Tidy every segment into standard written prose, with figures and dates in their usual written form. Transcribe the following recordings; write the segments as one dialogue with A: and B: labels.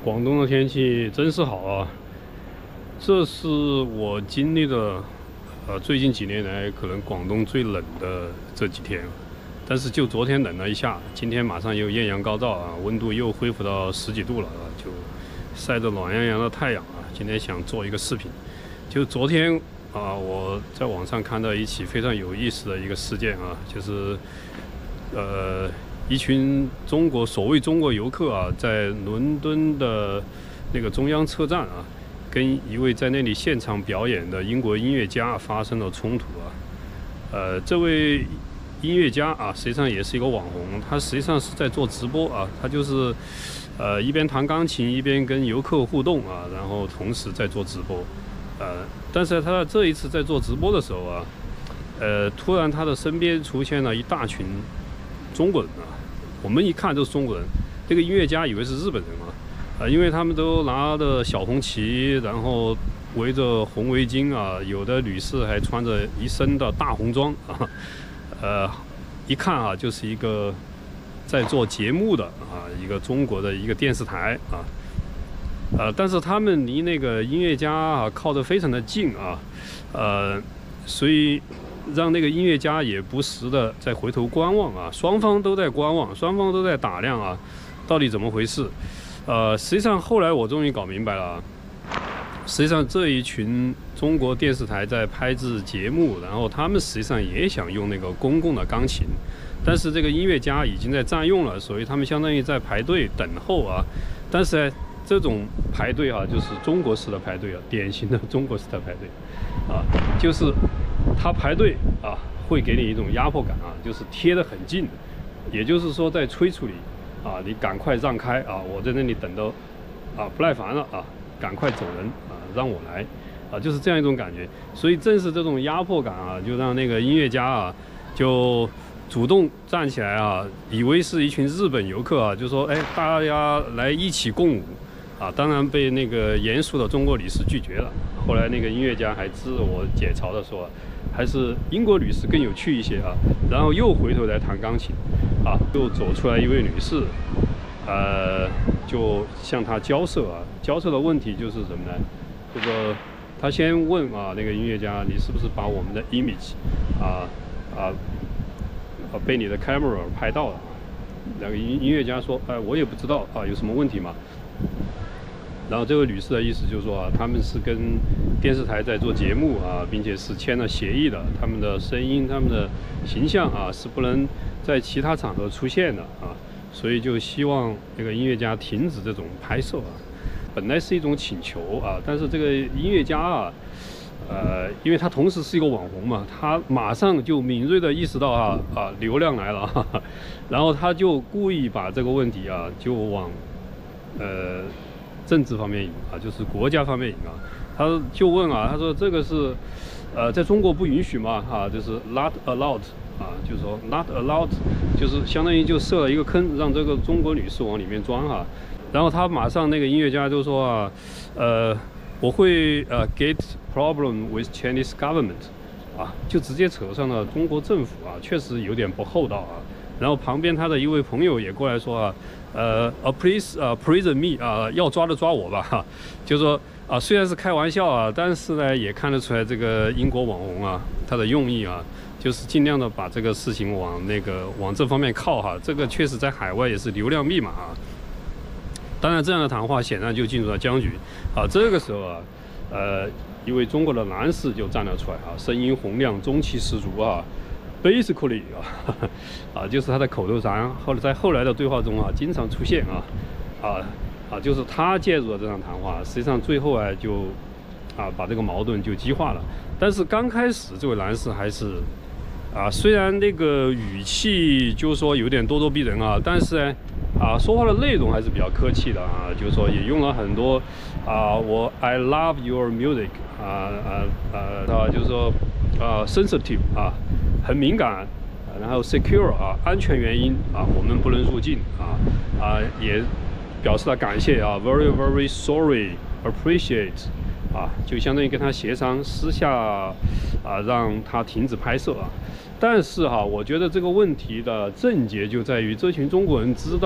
A: 广东的天气真是好啊！这是我经历的，最近几年来可能广东最冷的这几天。但是就昨天冷了一下，今天马上又艳阳高照啊，温度又恢复到10几度了啊，就晒着暖洋洋的太阳啊。今天想做一个视频，就昨天啊，我在网上看到一起非常有意思的一个事件啊，就是一群所谓中国游客啊，在伦敦的那个中央车站啊，跟一位在那里现场表演的英国音乐家发生了冲突啊。这位音乐家啊，实际上也是一个网红，他实际上是在做直播啊，他就是一边弹钢琴一边跟游客互动啊，然后同时在做直播。但是他这一次在做直播的时候啊，突然他的身边出现了一大群中国人啊，我们一看都是中国人，这个音乐家以为是日本人啊，因为他们都拿着小红旗，然后围着红围巾啊，有的女士还穿着一身的大红装啊，一看啊就是一个在做节目的啊，一个中国的一个电视台啊，但是他们离那个音乐家啊靠得非常的近啊，所以让那个音乐家也不时的在回头观望啊，双方都在观望，双方都在打量啊，到底怎么回事？实际上后来我终于搞明白了，实际上这一群中国电视台在拍制节目，然后他们实际上也想用那个公共的钢琴，但是这个音乐家已经在占用了，所以他们相当于在排队等候啊。但是这种排队啊，就是中国式的排队啊，典型的中国式的排队啊，就是他排队啊，会给你一种压迫感啊，就是贴得很近，也就是说在催促你啊，你赶快让开啊，我在那里等到啊不耐烦了啊，赶快走人啊，让我来啊，就是这样一种感觉。所以正是这种压迫感啊，就让那个音乐家啊，就主动站起来啊，以为是一群日本游客啊，就说哎，大家来一起共舞啊，当然被那个严肃的中国女士拒绝了。后来那个音乐家还自我解嘲的说，还是英国女士更有趣一些啊。然后又回头来弹钢琴啊，又走出来一位女士，就向他交涉啊。交涉的问题就是什么呢？就说他先问啊，那个音乐家，你是不是把我们的 image 被你的 camera 拍到了？那个音乐家说，我也不知道啊，有什么问题吗？然后这位女士的意思就是说啊，他们是跟电视台在做节目啊，并且是签了协议的，他们的声音、他们的形象啊是不能在其他场合出现的啊，所以就希望那个音乐家停止这种拍摄啊。本来是一种请求啊，但是这个音乐家啊，因为他同时是一个网红嘛，他马上就敏锐地意识到流量来了，然后他就故意把这个问题啊就往政治方面引啊，就是国家方面引啊，他就问啊，他说这个是在中国不允许嘛就是 not allowed 啊，就是说 not allowed 就是相当于就设了一个坑，让这个中国女士往里面钻然后他马上那个音乐家就说我会get problem with Chinese government 就直接扯上了中国政府确实有点不厚道然后旁边他的一位朋友也过来说please prison me 要抓的抓我吧就是说虽然是开玩笑但是呢也看得出来这个英国网红他的用意就是尽量的把这个事情往这方面靠这个确实在海外也是流量密码当然这样的谈话显然就进入了僵局这个时候一位中国的男士就站了出来声音洪亮，中气十足basically 就是他的口头禅，在后来的对话中经常出现就是他介入了这场谈话，实际上最后就把这个矛盾就激化了。但是刚开始这位男士还是虽然那个语气就是说有点咄咄逼人但是呢说话的内容还是比较客气的就是说也用了很多I love your music 就是说sensitive很敏感，然后 secure 安全原因我们不能入境也表示了感谢very very sorry appreciate 就相当于跟他协商私下让他停止拍摄但是我觉得这个问题的症结就在于这群中国人知道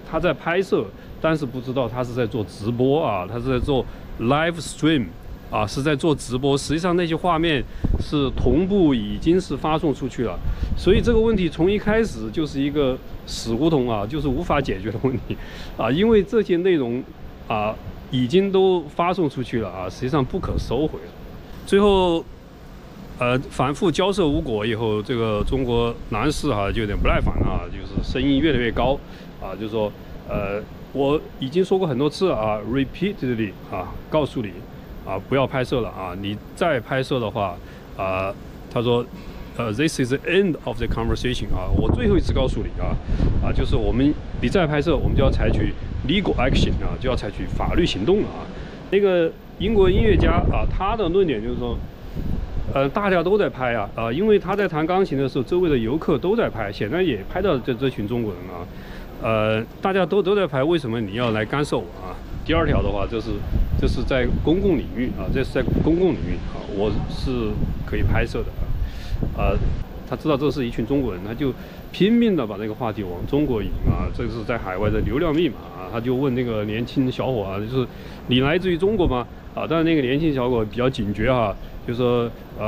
A: 他在拍摄，但是不知道他是在做直播啊，他是在做 live stream 啊，是在做直播。实际上那些画面是同步已经是发送出去了，所以这个问题从一开始就是一个死胡同啊，就是无法解决的问题啊，因为这些内容啊已经都发送出去了啊，实际上不可收回了。最后。反复交涉无果以后，这个中国男士就有点不耐烦啊，就是声音越来越高啊，就是说，我已经说过很多次啊 ，repeatedly 告诉你不要拍摄了啊，你再拍摄的话他说，this is the end of the conversation 啊，我最后一次告诉你就是你再拍摄，我们就要采取 legal action 就要采取法律行动了啊。那个英国音乐家他的论点就是说。大家都在拍因为他在弹钢琴的时候，周围的游客都在拍，显然也拍到这群中国人大家都在拍，为什么你要来干涉我第二条的话，这是在公共领域这是在公共领域我是可以拍摄的他知道这是一群中国人，他就拼命的把这个话题往中国引这是在海外的流量密码他就问那个年轻小伙就是你来自于中国吗？但是那个年轻小伙比较警觉就说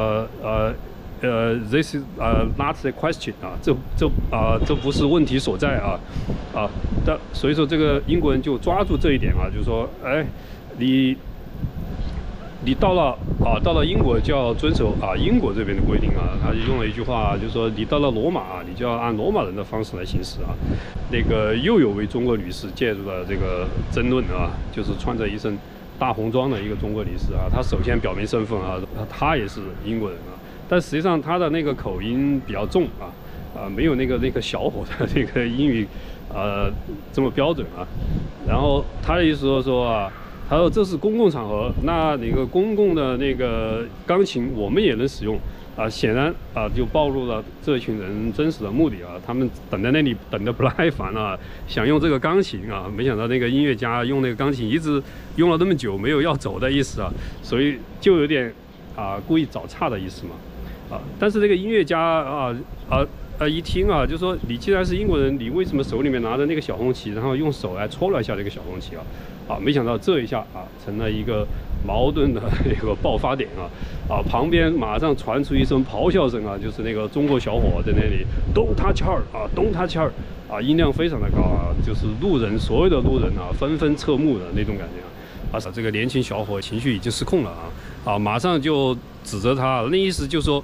A: this is not the question 这不是问题所在所以说这个英国人就抓住这一点就是说，哎，你到了英国就要遵守英国这边的规定他就用了一句话，就是说你到了罗马你就要按罗马人的方式来行事那个又有位中国女士介入了这个争论就是穿着一身大红装的一个中国女士她首先表明身份她也是英国人但实际上她的那个口音比较重没有那个小伙的那个英语这么标准然后她的意思说他说这是公共场合，那个公共的那个钢琴我们也能使用显然就暴露了这群人真实的目的他们等在那里等得不耐烦想用这个钢琴没想到那个音乐家用那个钢琴一直用了那么久，没有要走的意思所以就有点故意找茬的意思嘛但是这个音乐家一听就说你既然是英国人，你为什么手里面拿着那个小红旗，然后用手来戳了一下这个小红旗没想到这一下成了一个矛盾的一个爆发点旁边马上传出一声咆哮声就是那个中国小伙在那里 Don't touch her Don't touch her 音量非常的高就是所有的路人纷纷侧目的那种感觉这个年轻小伙情绪已经失控了马上就指责他，那意思就说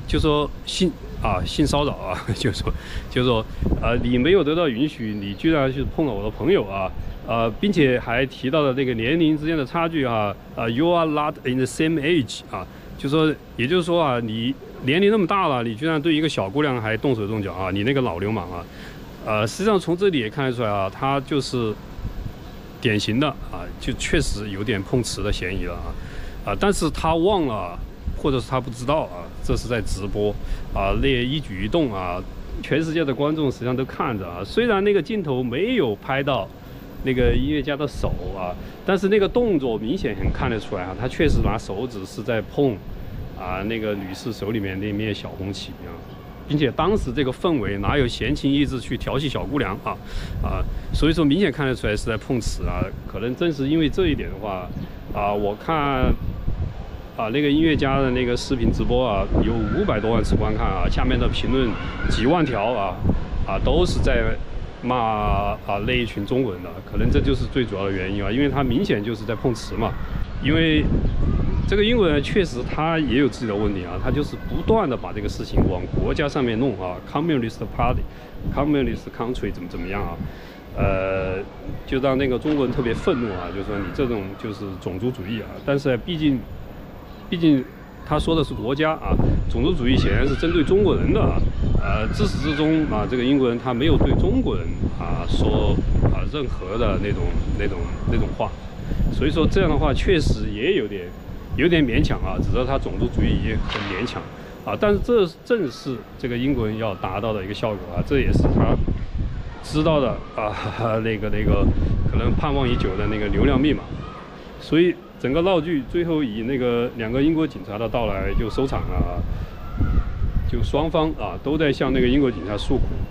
A: 性骚扰就是说你没有得到允许，你居然去碰了我的朋友并且还提到了那个年龄之间的差距you are not in the same age 就说也就是说你年龄那么大了，你居然对一个小姑娘还动手动脚你那个老流氓实际上从这里也看得出来他就是典型的就确实有点碰瓷的嫌疑了但是他忘了或者是他不知道这是在直播那一举一动全世界的观众实际上都看着虽然那个镜头没有拍到那个音乐家的手但是那个动作明显很看得出来他确实拿手指是在碰那个女士手里面那面小红旗并且当时这个氛围哪有闲情逸致去调戏小姑娘所以说明显看得出来是在碰瓷可能正是因为这一点的话我看那个音乐家的那个视频直播有500多万次观看下面的评论几万条都是在骂那一群中国人的，可能这就是最主要的原因因为他明显就是在碰瓷嘛。因为这个英国人确实他也有自己的问题他就是不断的把这个事情往国家上面弄Communist Party、Communist Country 怎么样就让那个中国人特别愤怒就是说你这种就是种族主义但是毕竟他说的是国家种族主义显然是针对中国人的自始至终这个英国人他没有对中国人说任何的那种话，所以说这样的话确实也有点勉强指责他种族主义也很勉强但是这正是这个英国人要达到的一个效果这也是他知道的那个可能盼望已久的那个流量密码，所以整个闹剧最后以那个2个英国警察的到来就收场就双方都在向那个英国警察诉苦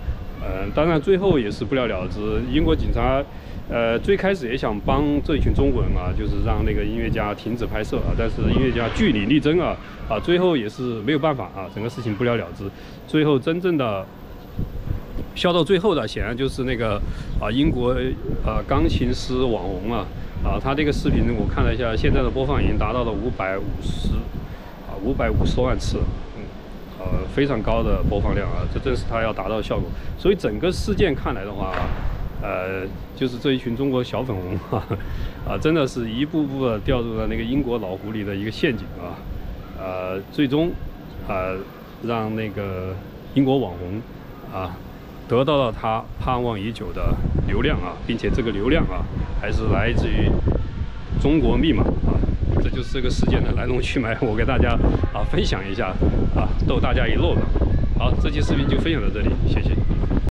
A: 当然最后也是不了了之。英国警察，最开始也想帮这一群中国人啊，就是让那个音乐家停止拍摄啊，但是音乐家据理力争啊，最后也是没有办法啊，整个事情不了了之。最后真正的笑到最后的，显然就是那个英国钢琴师网红啊，他这个视频我看了一下，现在的播放已经达到了550多万次。非常高的播放量啊，这正是他要达到的效果。所以整个事件看来的话，就是这一群中国小粉红真的是一步步的掉入了那个英国老狐狸的一个陷阱啊，最终让那个英国网红得到了他盼望已久的流量啊，并且这个流量还是来自于中国密码这就是这个事件的来龙去脉，我给大家分享一下逗大家一乐吧。好，这期视频就分享到这里，谢谢。